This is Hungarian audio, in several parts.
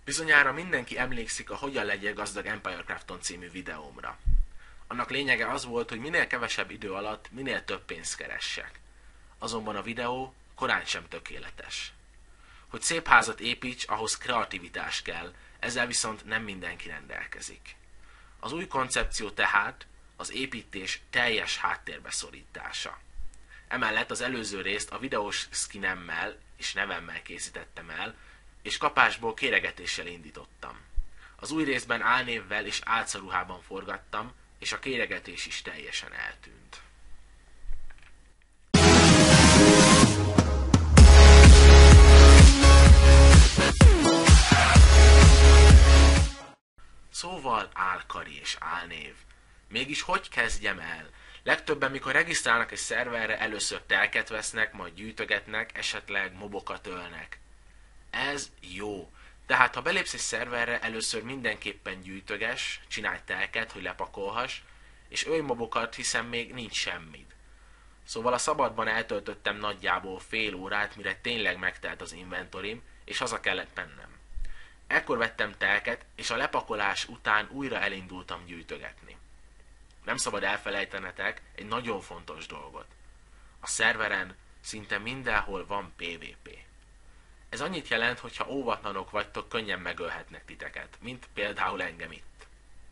Bizonyára mindenki emlékszik a Hogyan legyél gazdag Empire Crafton című videómra. Annak lényege az volt, hogy minél kevesebb idő alatt minél több pénzt keressek. Azonban a videó korán sem tökéletes. Hogy szép házat építs, ahhoz kreativitás kell, ezzel viszont nem mindenki rendelkezik. Az új koncepció tehát az építés teljes háttérbe szorítása. Emellett az előző részt a videós skinemmel és nevemmel készítettem el, és kapásból kéregetéssel indítottam. Az új részben álnévvel és álcaruhában forgattam, és a kéregetés is teljesen eltűnt. Szóval álkari és álnév. Mégis hogy kezdjem el? Legtöbben, mikor regisztrálnak egy szerverre, először telket vesznek, majd gyűjtögetnek, esetleg mobokat ölnek. Ez jó. Tehát ha belépsz egy szerverre, először mindenképpen gyűjtöges, csinálj telket, hogy lepakolhass, és ölj mobokat, hiszen még nincs semmid. Szóval a szabadban eltöltöttem nagyjából fél órát, mire tényleg megtelt az inventorim, és haza kellett mennem. Ekkor vettem telket, és a lepakolás után újra elindultam gyűjtögetni. Nem szabad elfelejtenetek egy nagyon fontos dolgot. A szerveren szinte mindenhol van PvP. Ez annyit jelent, hogy ha óvatlanok vagytok, könnyen megölhetnek titeket, mint például engem itt.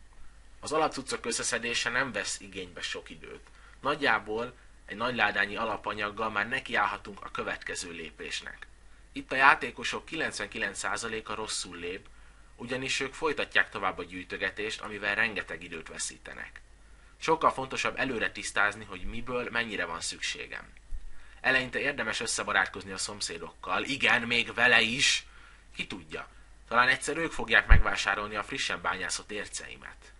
Az alapcuccok összeszedése nem vesz igénybe sok időt. Nagyjából egy nagy ládányi alapanyaggal már nekiállhatunk a következő lépésnek. Itt a játékosok 99%-a rosszul lép, ugyanis ők folytatják tovább a gyűjtögetést, amivel rengeteg időt veszítenek. Sokkal fontosabb előre tisztázni, hogy miből mennyire van szükségem. Eleinte érdemes összebarátkozni a szomszédokkal, igen, még vele is, ki tudja. Talán egyszer ők fogják megvásárolni a frissen bányászott érceimet.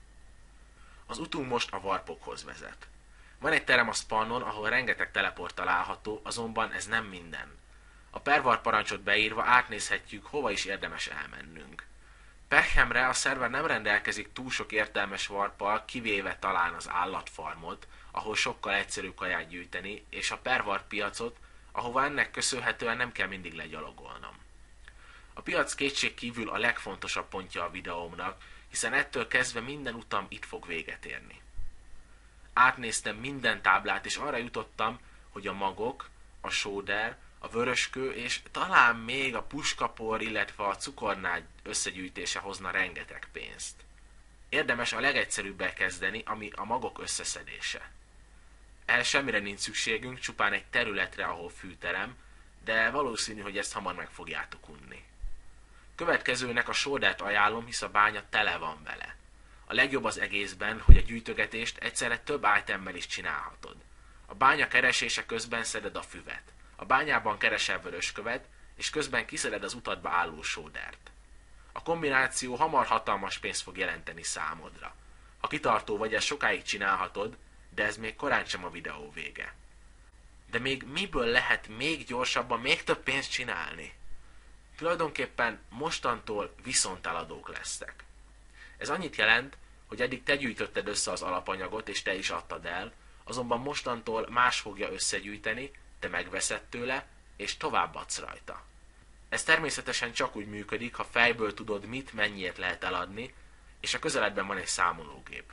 Az utunk most a warpokhoz vezet. Van egy terem a spannon, ahol rengeteg teleport található, azonban ez nem minden. A perwarp parancsot beírva átnézhetjük, hova is érdemes elmennünk. Pehemre a szerver nem rendelkezik túl sok értelmes warppal, kivéve talán az állatfarmot, ahol sokkal egyszerűbb kaját gyűjteni, és a perwarp piacot, ahova ennek köszönhetően nem kell mindig legyalogolnom. A piac kétség kívül a legfontosabb pontja a videómnak, hiszen ettől kezdve minden utam itt fog véget érni. Átnéztem minden táblát, és arra jutottam, hogy a magok, a sóder, a vöröskő és talán még a puskapor, illetve a cukornágy összegyűjtése hozna rengeteg pénzt. Érdemes a legegyszerűbbel kezdeni, ami a magok összeszedése. Ehhez semmire nincs szükségünk, csupán egy területre, ahol fűterem, de valószínű, hogy ezt hamar meg fogjátok unni. Következőnek a sódert ajánlom, hisz a bánya tele van vele. A legjobb az egészben, hogy a gyűjtögetést egyszerre több itemmel is csinálhatod. A bánya keresése közben szeded a füvet. A bányában keresel vöröskövet, és közben kiszeded az utadba álló sódert. A kombináció hamar hatalmas pénzt fog jelenteni számodra. Ha kitartó vagy, ezt sokáig csinálhatod, de ez még korán sem a videó vége. De még miből lehet még gyorsabban, még több pénzt csinálni? Tulajdonképpen mostantól viszonteladók lesztek. Ez annyit jelent, hogy eddig te gyűjtötted össze az alapanyagot, és te is adtad el, azonban mostantól más fogja összegyűjteni, te megveszed tőle, és továbbadsz rajta. Ez természetesen csak úgy működik, ha fejből tudod, mit mennyiért lehet eladni, és a közeledben van egy számológép.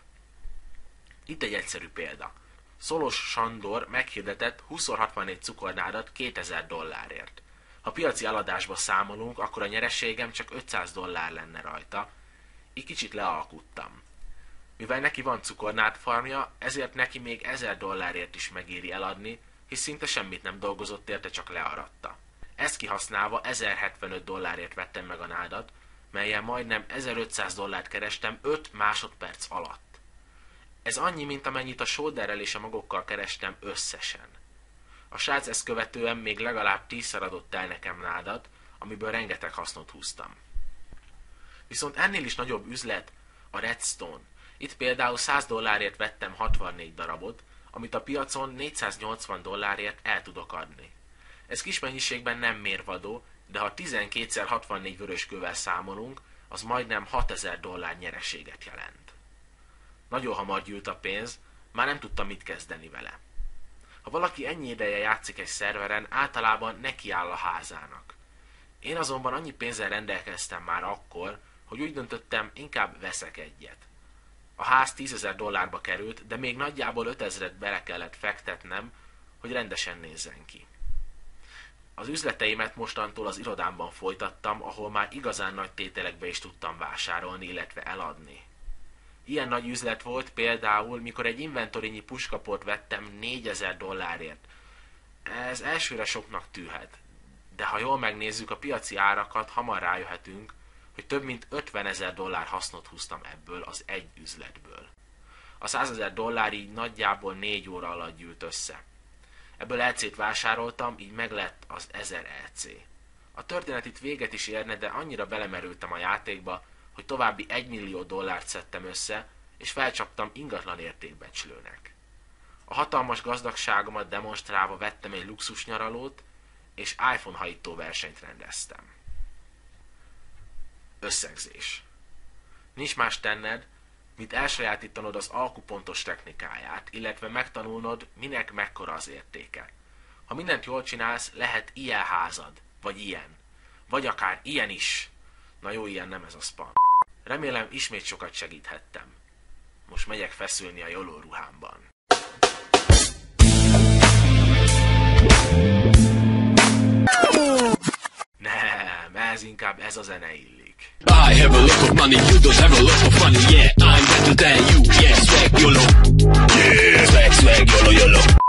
Itt egy egyszerű példa. Szolos Sandor meghirdetett 20x64 cukornádat $2000. Ha piaci eladásba számolunk, akkor a nyereségem csak $500 lenne rajta. Így kicsit lealkuttam. Mivel neki van cukornád farmja, ezért neki még $1000 is megéri eladni, hisz szinte semmit nem dolgozott érte, csak learatta. Ezt kihasználva $1075 vettem meg a nádat, melyen majdnem $1500 kerestem 5 másodperc alatt. Ez annyi, mint amennyit a sóderrel és a magokkal kerestem összesen. A srác ezt követően még legalább 10-szer adott el nekem nádat, amiből rengeteg hasznot húztam. Viszont ennél is nagyobb üzlet a redstone. Itt például $100 vettem 64 darabot, amit a piacon $480 el tudok adni. Ez kis mennyiségben nem mérvadó, de ha 12x64 vöröskővel számolunk, az majdnem $6000 nyereséget jelent. Nagyon hamar gyűlt a pénz, már nem tudtam mit kezdeni vele. Ha valaki ennyi ideje játszik egy szerveren, általában nekiáll a házának. Én azonban annyi pénzzel rendelkeztem már akkor, hogy úgy döntöttem, inkább veszek egyet. A ház $10,000 került, de még nagyjából 5,000-et bele kellett fektetnem, hogy rendesen nézzen ki. Az üzleteimet mostantól az irodámban folytattam, ahol már igazán nagy tételekbe is tudtam vásárolni, illetve eladni. Ilyen nagy üzlet volt például, mikor egy inventorinyi puskaport vettem $4,000. Ez elsőre soknak tűhet, de ha jól megnézzük a piaci árakat, hamar rájöhetünk, hogy több mint $50,000 hasznot húztam ebből az egy üzletből. A $100,000 így nagyjából 4 óra alatt gyűlt össze. Ebből EC-t vásároltam, így meglett az 1000 EC. A történet itt véget is érne, de annyira belemerültem a játékba, hogy további $1 millió szedtem össze, és felcsaptam ingatlan értékbecslőnek. A hatalmas gazdagságomat demonstrálva vettem egy luxus nyaralót, és iPhone hajító versenyt rendeztem. Összegzés. Nincs más tenned, mint elsajátítanod az alkupontos technikáját, illetve megtanulnod, minek mekkora az értéke. Ha mindent jól csinálsz, lehet ilyen házad, vagy ilyen. Vagy akár ilyen is. Na jó, ilyen nem, ez a spam. Remélem ismét sokat segíthettem. Most megyek feszülni a jóló ruhámban. Nem, ez a zene illik. I have a lot of money, you don't have a lot of money, yeah, I'm better than you, yeah, swag YOLO, yeah, swag YOLO YOLO.